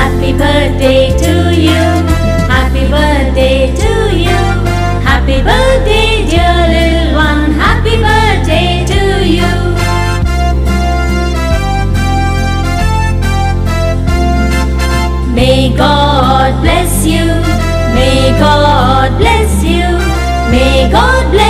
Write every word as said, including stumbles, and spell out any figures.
Happy birthday to you. Happy birthday to you. Happy birthday, dear little one. Happy birthday to you. May God bless you. May God bless you. May God bless you.